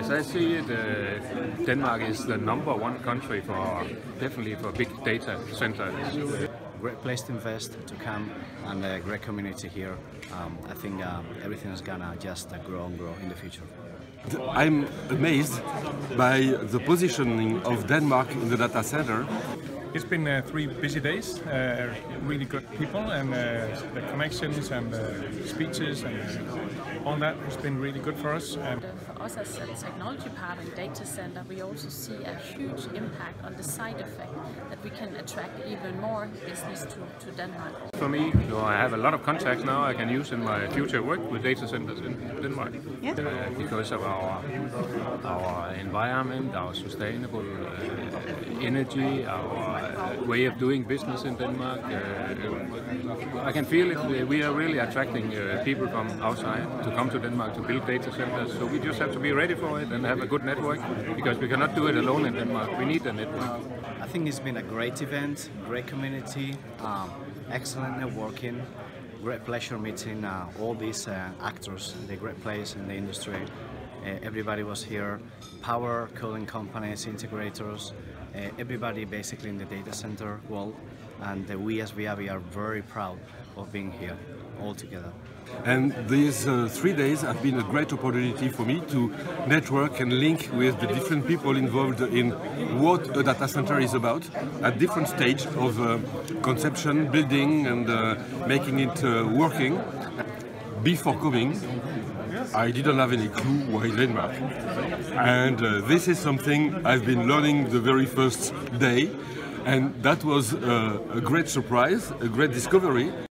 As I see it, Denmark is the #1 country definitely for big data centers. Great place to invest, to come, and a great community here. I think everything is gonna just grow and grow in the future. I'm amazed by the positioning of Denmark in the data center. It's been 3 busy days, really good people, and the connections and the speeches and all that has been really good for us. And for us as a technology partner in data center, we also see a huge impact on the side effect that we can attract even more business to Denmark. For me, I have a lot of contacts now I can use in my future work with data centers in Denmark. Yeah. Because of our environment, our sustainable energy, our way of doing business in Denmark. I can feel it. We are really attracting people from outside to come to Denmark to build data centers. So we just have to be ready for it and have a good network, because we cannot do it alone in Denmark. We need a network. I think it's been a great event, great community, excellent networking, great pleasure meeting all these actors, the great players in the industry. Everybody was here, power, cooling companies, integrators, everybody basically in the data center world, and we as Viavi are very proud of being here all together. And these 3 days have been a great opportunity for me to network and link with the different people involved in what a data center is about at different stage of conception, building, and making it working. Before coming, I didn't have any clue why Denmark, and this is something I've been learning the very first day, and that was a great surprise, a great discovery.